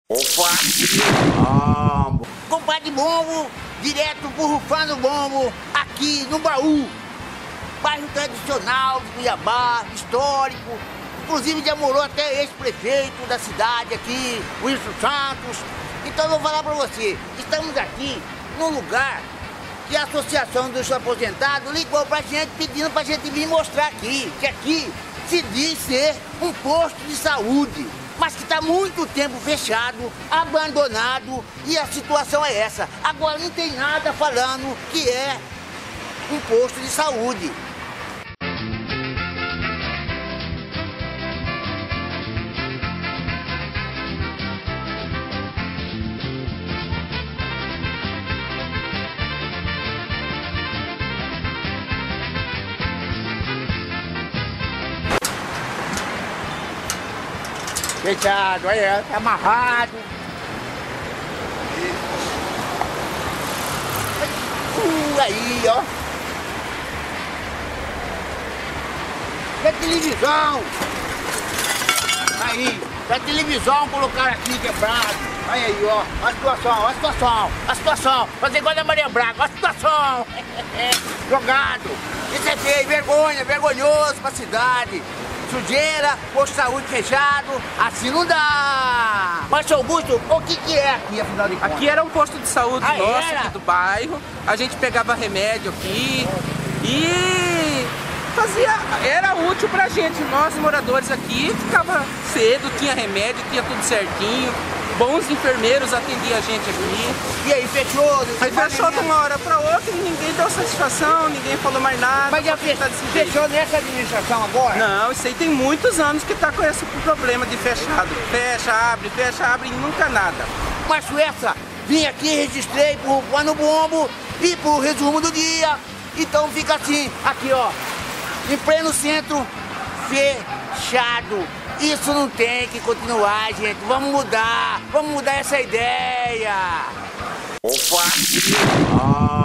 Opa! Compadre Bombo, direto pro Rufando Bombo, aqui no Baú. Bairro tradicional de Cuiabá, histórico. Inclusive já morou até ex-prefeito da cidade aqui, Wilson Santos. Então eu vou falar pra você, estamos aqui num lugar que a Associação dos Aposentados ligou pra gente pedindo pra gente vir mostrar aqui, que aqui se diz ser um posto de saúde, mas que está muito tempo fechado, abandonado, e a situação é essa. Agora não tem nada falando que é um posto de saúde. Fechado, olha, tá amarrado. Aí, ó. Da televisão. Aí, da televisão colocaram aqui quebrado. Olha aí, ó. Olha a situação, olha a situação. A situação. Fazer igual da Maria Braga, olha a situação. Jogado. Isso é feio, vergonha, vergonhoso pra cidade. Sujeira, posto de saúde fechado, assim não dá. Mas, seu Augusto, o que é aqui, afinal de contas? Aqui era um posto de saúde nosso era? aqui do bairro. A gente pegava remédio aqui e era útil pra gente. Nós, moradores aqui, ficava cedo, tinha remédio, tinha tudo certinho. Bons enfermeiros atendiam a gente aqui. E aí, fechou? Aí fechou de uma hora pra outra e ninguém deu satisfação, ninguém falou mais nada. Mas já fechou nessa administração agora? Não, isso aí tem muitos anos que tá com esse problema de fechado. Fecha, abre e nunca nada. Mas essa, vim aqui, registrei pro Rufando Bombo e pro resumo do dia. Então fica assim, aqui ó, em pleno centro, fechado. Isso não tem que continuar, gente. Vamos mudar essa ideia. Opa!